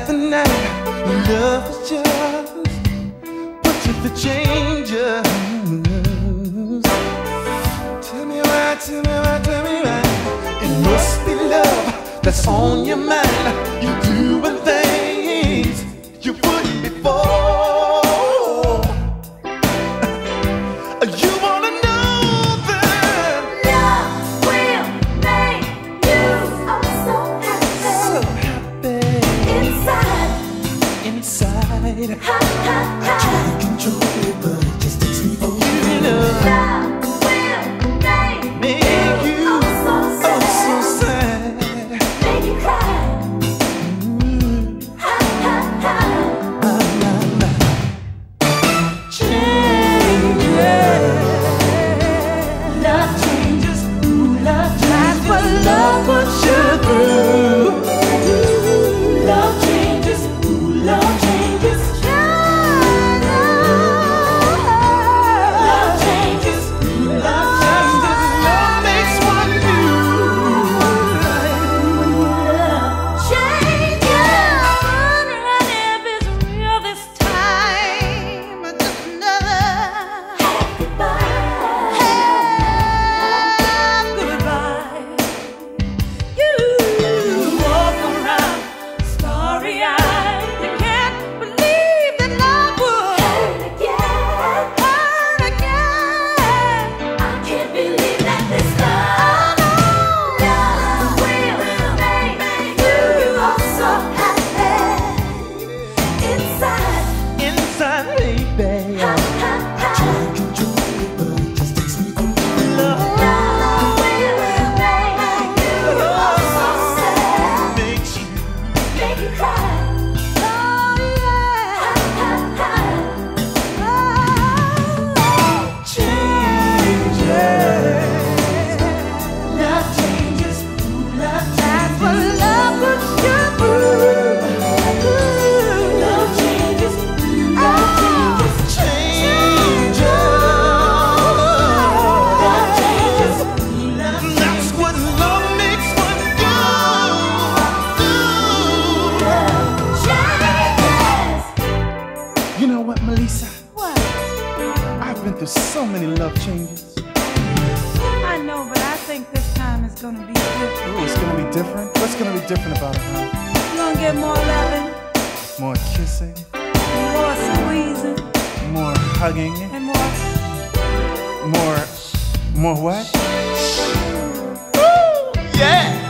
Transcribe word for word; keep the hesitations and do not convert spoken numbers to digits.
the night, love is just what if it changes? Tell me why, tell me why, tell me why. It must be love that's on your mind. You doing things you wouldn't before. You wanna know that love will make you oh so happy, so happy inside, inside. Ha ha ha. I try to control it, but it just takes me over. You know, love will make, make you oh so sad, oh so sad, make you cry. mm. Ha ha ha. La, la, la. Changes. Love changes, ooh, love changes. That's what love puts you through. Love changes, ooh, love changes. Love changes, ooh, love changes. Love makes one new. Love changes. Wondering if it's real this time, or just another goodbye. Goodbye. You walk around starry-eyed. You can't believe that love would hurt again, hurt again. I can't believe that this love, love will make you oh so happy inside. Inside me, baby. Ha ha ha. Control it, but it just takes me over. Love Love will make you oh so sad, makes you. make you cry. Oh yeah. Ha ha ha. Oh. Changes. Love changes, ooh, love changes. That's what love puts you through. Love changes, ooh, love changes. Changes. Love changes, ooh, love That's what love makes one do. changes. You know what, Meli'sa? What? I've been through so many love changes. I know, but I think this time it's gonna be different. Oh, it's gonna be different? What's gonna be different about it, huh? You're gonna get more loving, More kissing, more squeezing, more hugging, and more. more, more what? Woo! Yeah!